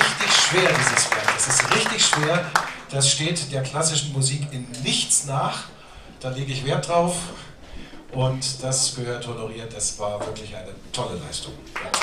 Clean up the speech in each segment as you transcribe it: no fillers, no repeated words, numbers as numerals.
richtig schwer, dieses Werk. Das ist richtig schwer. Das steht der klassischen Musik in nichts nach. Da lege ich Wert drauf. Und das gehört honoriert. Das war wirklich eine tolle Leistung.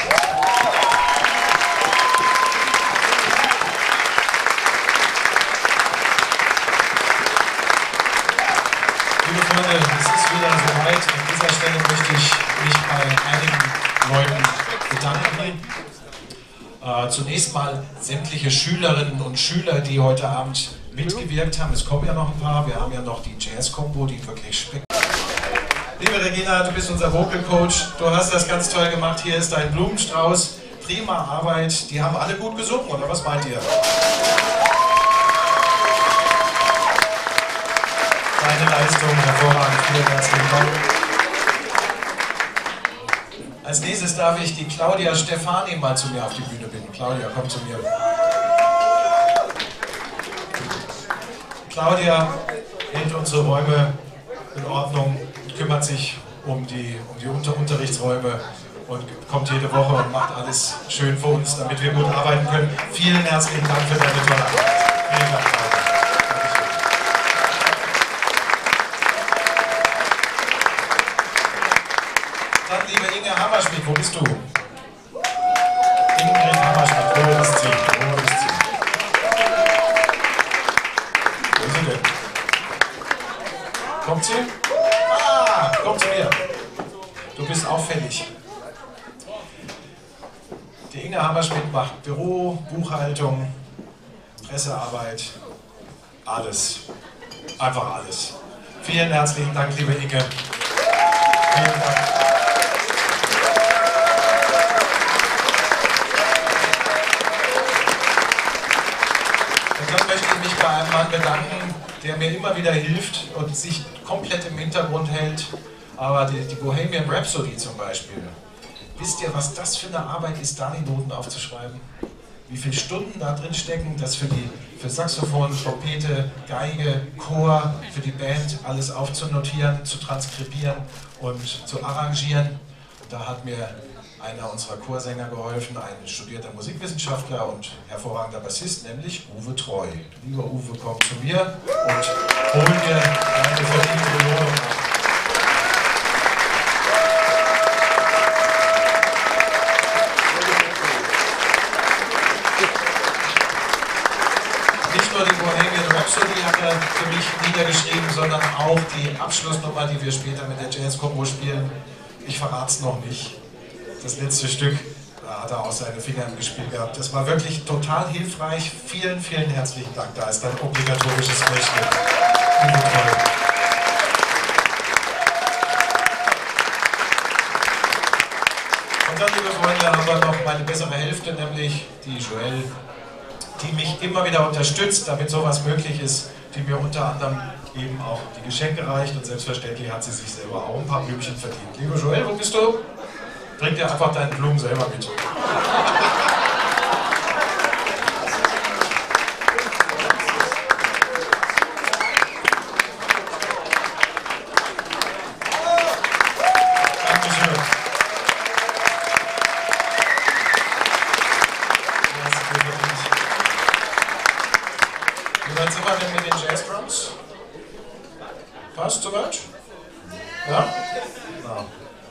Liebe Freunde, es ist wieder soweit. An dieser Stelle möchte ich mich bei einigen Leuten bedanken. Zunächst mal sämtliche Schülerinnen und Schüler, die heute Abend mitgewirkt haben. Es kommen ja noch ein paar. Wir haben ja noch die Jazz-Kombo, die wirklich spektakulär. Liebe Regina, du bist unser Vocal Coach. Du hast das ganz toll gemacht. Hier ist dein Blumenstrauß. Prima Arbeit. Die haben alle gut gesungen, oder was meint ihr? Deine Leistung, hervorragend. Vielen herzlichen Dank. Als nächstes darf ich die Claudia Stefani mal zu mir auf die Bühne bitten. Claudia, komm zu mir. Claudia hält unsere Räume in Ordnung, kümmert sich um die Unterrichtsräume und kommt jede Woche und macht alles schön für uns, damit wir gut arbeiten können. Vielen herzlichen Dank für deine tolle Arbeit. Vielen Dank, Claudia. Dann, liebe Inge Hammerschmidt, wo bist du? Ingrid Hammerschmidt, hohes Ziel, hohes Ziel. Wo ist sie denn? Kommt sie? Ah, komm zu mir. Du bist auffällig. Die Inge Hammerschmidt macht Büro, Buchhaltung, Pressearbeit, alles. Einfach alles. Vielen herzlichen Dank, liebe Inge. Vielen Dank. Und dann möchte ich mich bei einem Mann bedanken, der mir immer wieder hilft und sich komplett im Hintergrund hält. Aber die Bohemian Rhapsody zum Beispiel, wisst ihr, was das für eine Arbeit ist, da die Noten aufzuschreiben? Wie viele Stunden da drin stecken, das für Saxophon, Trompete, Geige, Chor, für die Band alles aufzunotieren, zu transkribieren und zu arrangieren. Da hat mir einer unserer Chorsänger geholfen, ein studierter Musikwissenschaftler und hervorragender Bassist, nämlich Uwe Treu. Lieber Uwe, komm zu mir und hol mir deine verdiente Belohnung ab. Nicht nur die Bohemian Rhapsody hat er für mich niedergeschrieben, sondern auch die Abschlussnummer, die wir später mit der Jazz-Kombo spielen. Ich verrate es noch nicht. Das letzte Stück, da hat er auch seine Finger im Gespiel gehabt. Das war wirklich total hilfreich. Vielen, vielen herzlichen Dank. Da ist dein obligatorisches Fläschchen. Und dann, liebe Freunde, haben wir noch meine bessere Hälfte, nämlich die Joelle, die mich immer wieder unterstützt, damit sowas möglich ist, die mir unter anderem eben auch die Geschenke reicht und selbstverständlich hat sie sich selber auch ein paar Blümchen verdient. Liebe Joelle, wo bist du? Bring dir einfach deine Blumen selber mit. Dankeschön. Wie weit sind wir denn mit den Jazz-Drums? Passt soweit? Ja? Ja.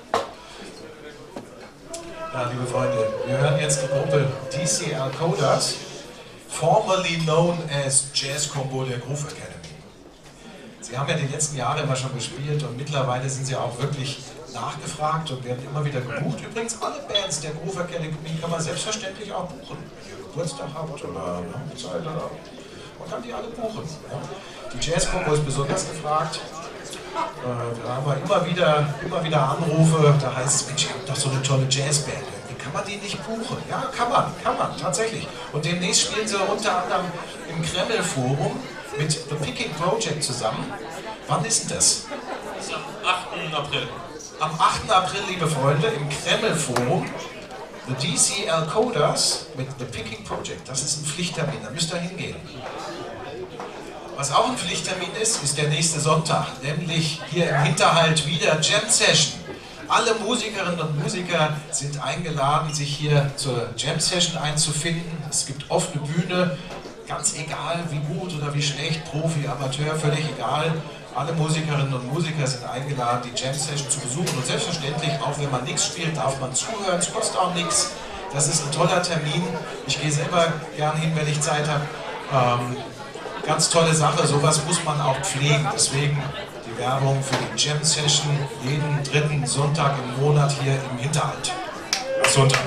Ja, liebe Freunde, wir hören jetzt die Gruppe DCL Coders, formerly known as Jazz-Kombo der Groove Academy. Sie haben ja die letzten Jahre immer schon gespielt und mittlerweile sind sie auch wirklich nachgefragt und werden immer wieder gebucht. Übrigens, alle Bands der Groove Academy kann man selbstverständlich auch buchen. Wenn ihr Geburtstag habt oder Hochzeit oder man kann die alle buchen. Ja. Die Jazz-Kombo ist besonders gefragt. Da haben wir immer wieder Anrufe, da heißt es, Mensch, ihr habt doch so eine tolle Jazzband. Wie kann man die nicht buchen? Ja, kann man, tatsächlich. Und demnächst spielen sie unter anderem im Kreml-Forum mit The Picking Project zusammen. Wann ist denn das? Das ist am 8. April. Am 8. April, liebe Freunde, im Kreml-Forum. The DCL Coders mit The Picking Project. Das ist ein Pflichttermin, da müsst ihr hingehen. Was auch ein Pflichttermin ist, ist der nächste Sonntag, nämlich hier im Hinterhalt wieder Jam Session. Alle Musikerinnen und Musiker sind eingeladen, sich hier zur Jam Session einzufinden. Es gibt oft eine Bühne, ganz egal wie gut oder wie schlecht, Profi, Amateur, völlig egal. Alle Musikerinnen und Musiker sind eingeladen, die Jam Session zu besuchen. Und selbstverständlich, auch wenn man nichts spielt, darf man zuhören. Es kostet auch nichts. Das ist ein toller Termin. Ich gehe selber gern hin, wenn ich Zeit habe. Ganz tolle Sache, sowas muss man auch pflegen. Deswegen die Werbung für die Jam Session jeden dritten Sonntag im Monat hier im Hinterhalt. Sonntag.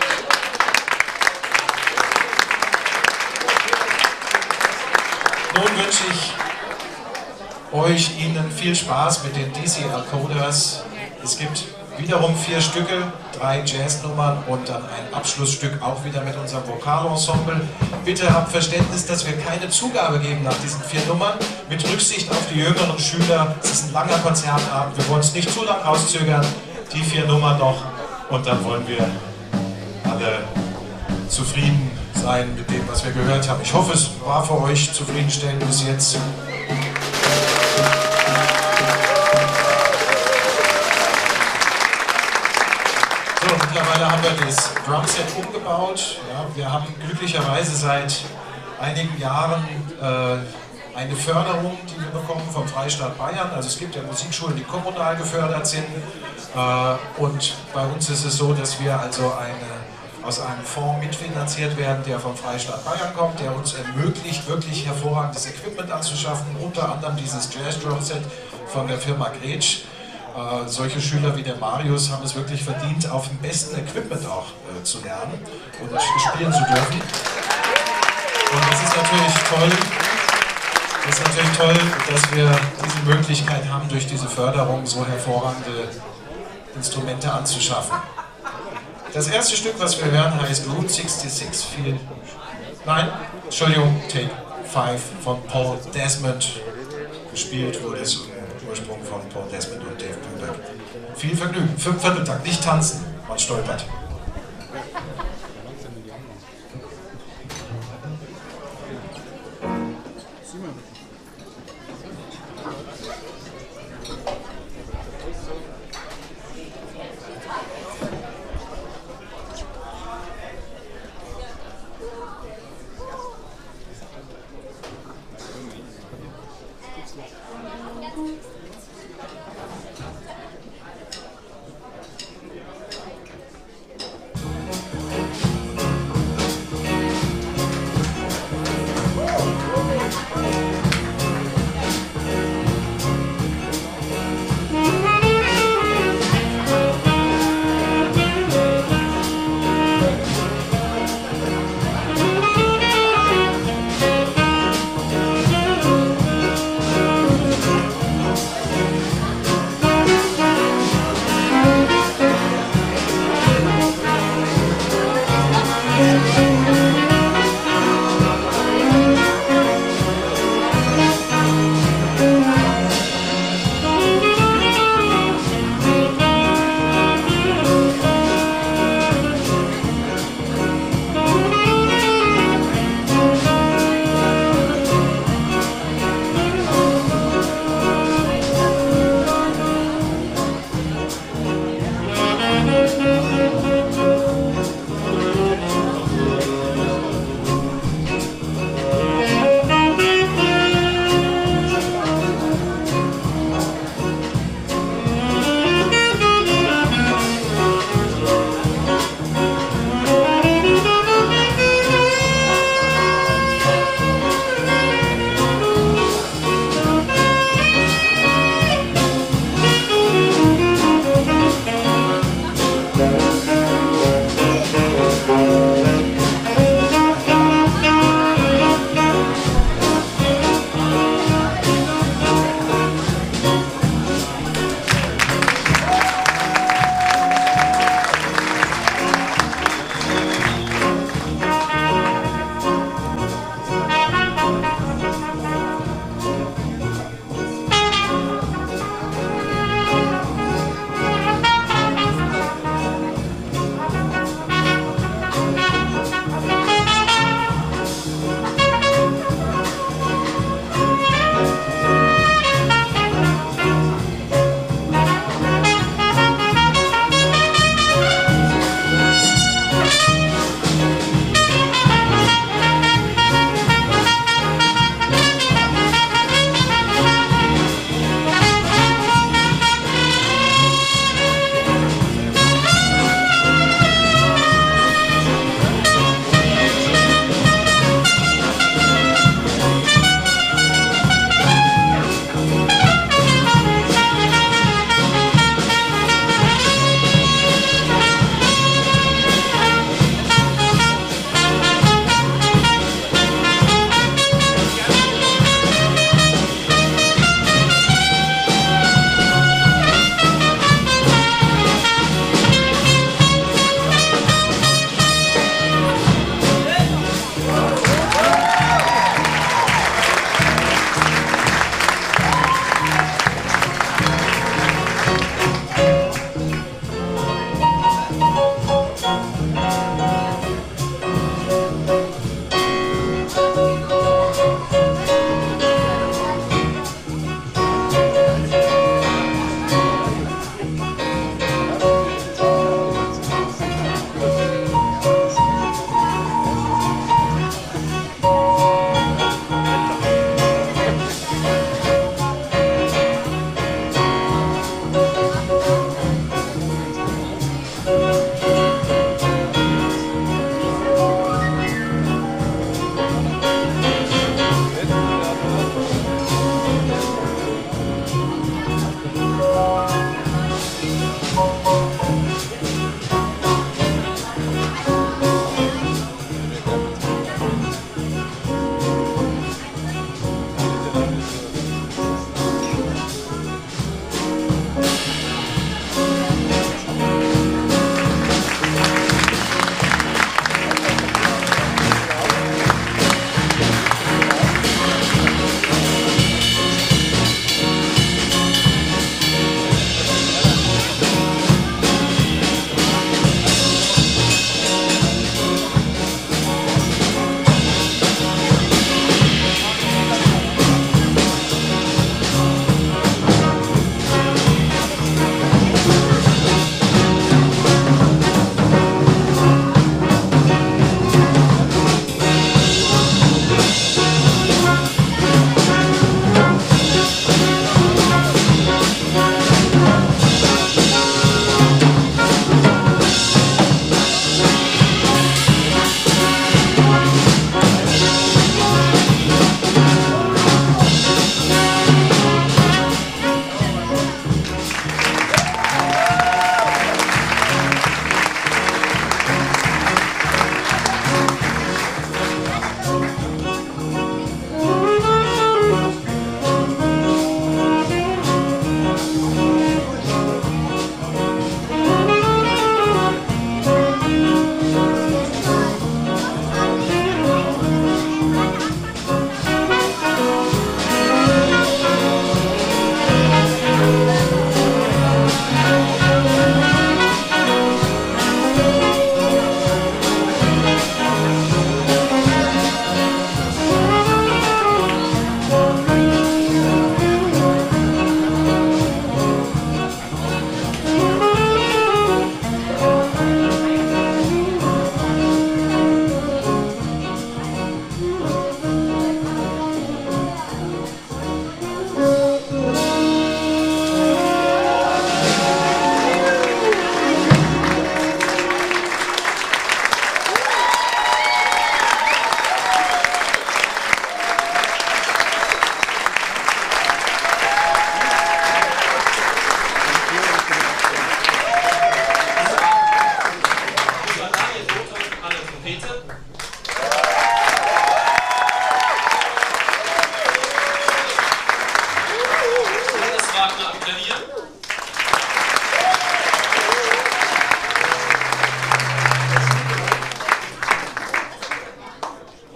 Nun wünsche ich euch, Ihnen viel Spaß mit den DCL Coders. Es gibt wiederum 4 Stücke, 3 Jazznummern und dann ein Abschlussstück auch wieder mit unserem Vokalensemble. Bitte habt Verständnis, dass wir keine Zugabe geben nach diesen 4 Nummern. Mit Rücksicht auf die jüngeren Schüler, es ist ein langer Konzertabend, wir wollen es nicht zu lang rauszögern. Die 4 Nummern noch und dann wollen wir alle zufrieden sein mit dem, was wir gehört haben. Ich hoffe, es war für euch zufriedenstellend bis jetzt. So, mittlerweile haben wir das Drumset umgebaut. Ja, wir haben glücklicherweise seit einigen Jahren eine Förderung, die wir bekommen vom Freistaat Bayern. Also es gibt ja Musikschulen, die kommunal gefördert sind. Und bei uns ist es so, dass wir also aus einem Fonds mitfinanziert werden, der vom Freistaat Bayern kommt, der uns ermöglicht, wirklich hervorragendes Equipment anzuschaffen, unter anderem dieses Jazz-Drumset von der Firma Gretsch. Solche Schüler wie der Marius haben es wirklich verdient, auf dem besten Equipment auch zu lernen und spielen zu dürfen. Und das ist natürlich toll, dass wir diese Möglichkeit haben, durch diese Förderung so hervorragende Instrumente anzuschaffen. Das erste Stück, was wir hören, heißt Route 66. Take 5 von Paul Desmond. Gespielt wurde es im Ursprung von Paul Desmond und Dave Brubeck. Viel Vergnügen. 5 Vierteltakt, nicht tanzen, man stolpert.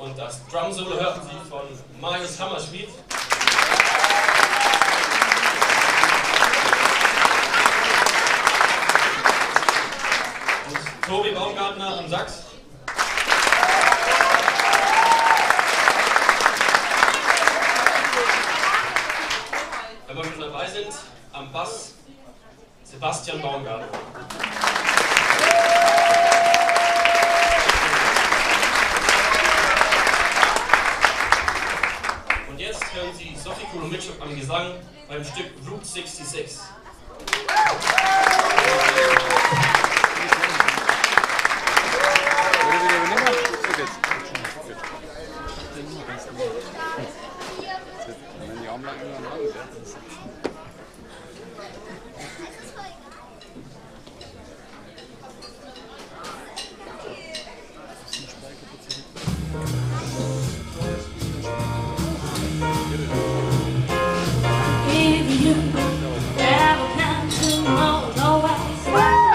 Und das Drum-Solo hörten Sie von Marius Hammerschmidt. Und Tobi Baumgartner am Sax. Wenn wir schon dabei sind, am Bass Sebastian Baumgartner. Und jetzt hören Sie Sophie Kulomitschuk am Gesang beim Stück Route 66. If you ever come to Moldova,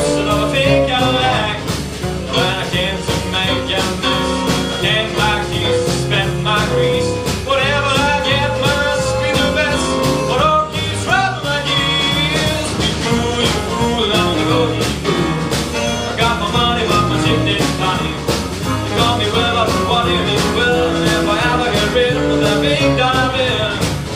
skips and of a big Cadillac. When I came to make ends meet, I came back east to spend my grease. Whatever I get must be the best, but all keeps running like years. You fool, I'm the golden fool. I got my money, but my chick didn't funny. You call me well, but what do you mean well? And if I ever get rid of that big diamond,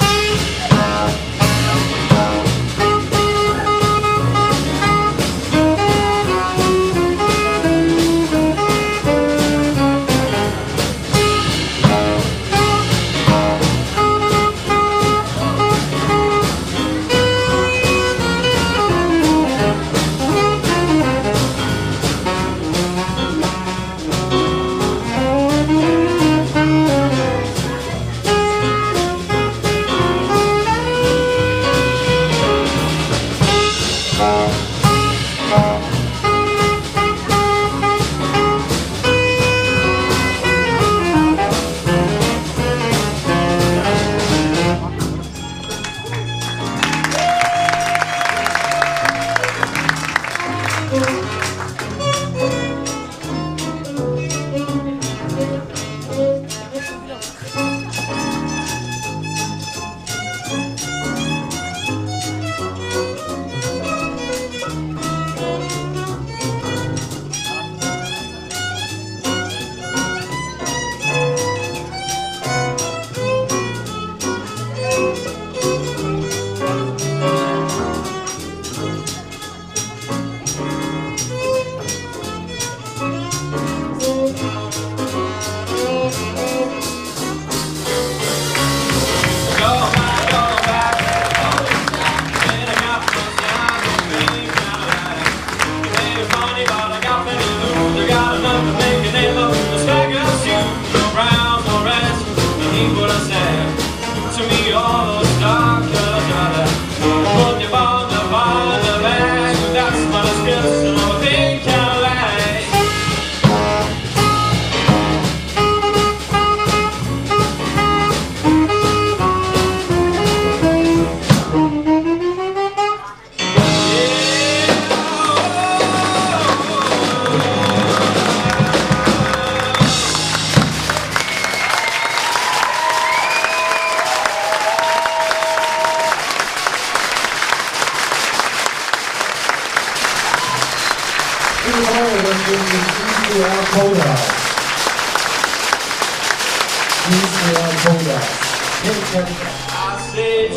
I say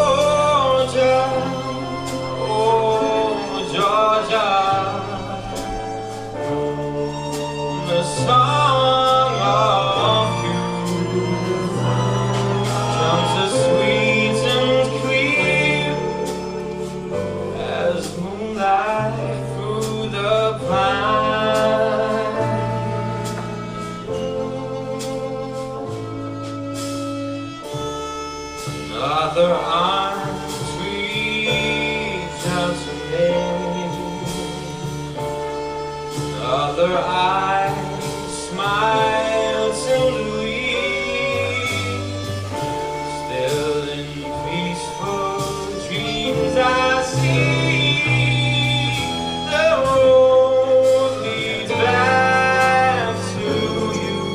Georgia, oh Georgia, the song of you comes as sweet and clear as moonlight through the pine. Other arms reach out to me, other eyes smile tenderly. Still in peaceful dreams I see the road leads back to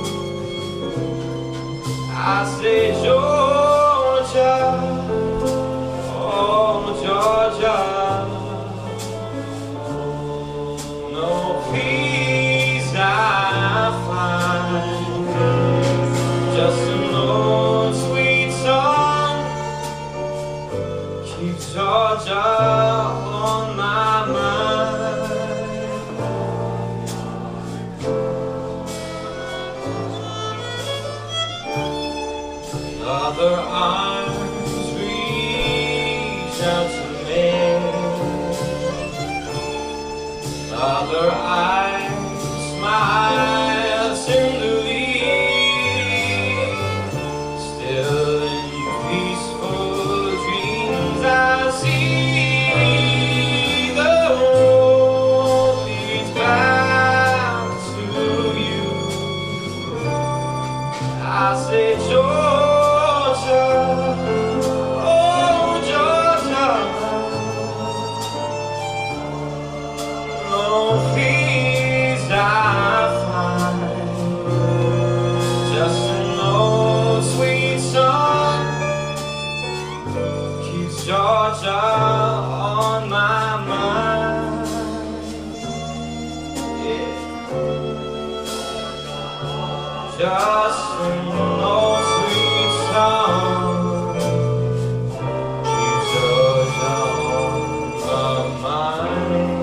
you. I say, Georgia, oh Georgia, no peace I find, just an old sweet song keeps Georgia on my mind. Other arms reach out to me, other eyes smile tenderly. Still in peaceful dreams I see the road leads back to you. I say, Georgia, oh Georgia, melodies I find, just an old sweet song keeps Georgia on my mind. Yeah. Just an old sweet song keeps Georgia on my mind.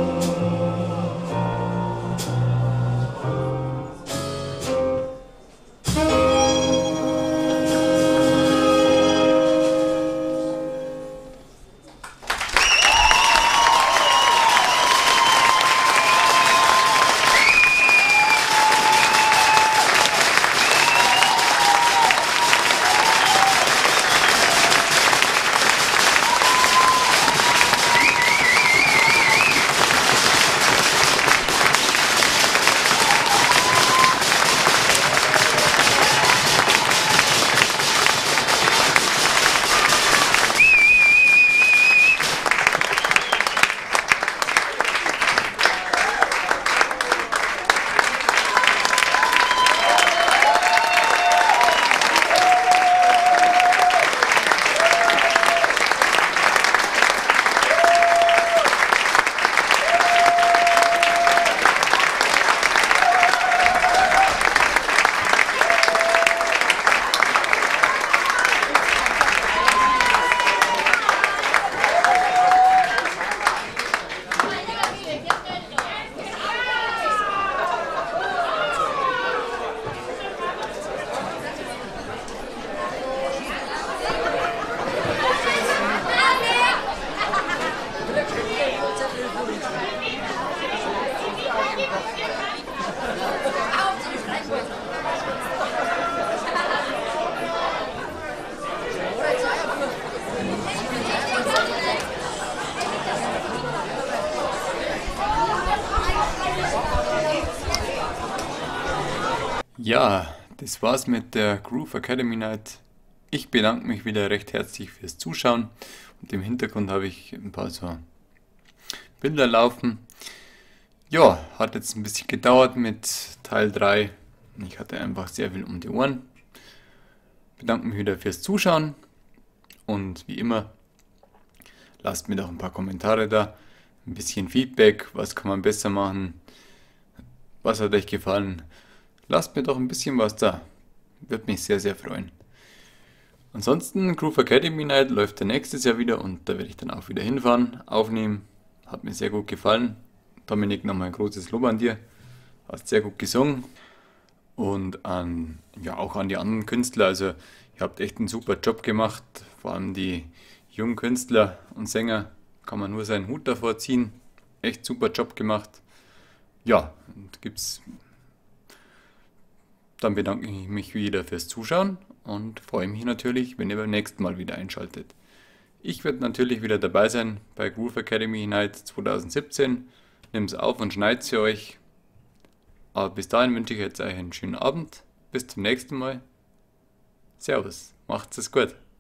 Ja, das war's mit der Groove Academy Night. Ich bedanke mich wieder recht herzlich fürs Zuschauen und im Hintergrund habe ich ein paar so Bilder laufen. Ja, hat jetzt ein bisschen gedauert mit Teil 3. Ich hatte einfach sehr viel um die Ohren. Bedanke mich wieder fürs Zuschauen und wie immer, lasst mir doch ein paar Kommentare da, ein bisschen Feedback, was kann man besser machen, was hat euch gefallen. Lasst mir doch ein bisschen was da. Würde mich sehr, sehr freuen. Ansonsten, Groove Academy Night läuft ja nächstes Jahr wieder und da werde ich dann auch wieder hinfahren, aufnehmen. Hat mir sehr gut gefallen. Dominik, nochmal ein großes Lob an dir. Hast sehr gut gesungen. Und auch an die anderen Künstler. Also, ihr habt echt einen super Job gemacht. Vor allem die jungen Künstler und Sänger. Kann man nur seinen Hut davor ziehen. Echt super Job gemacht. Ja, und dann bedanke ich mich wieder fürs Zuschauen und freue mich natürlich, wenn ihr beim nächsten Mal wieder einschaltet. Ich werde natürlich wieder dabei sein bei Groove Academy Night 2017. Nehmt es auf und schneidet sie euch. Aber bis dahin wünsche ich jetzt euch einen schönen Abend. Bis zum nächsten Mal. Servus, macht's es gut.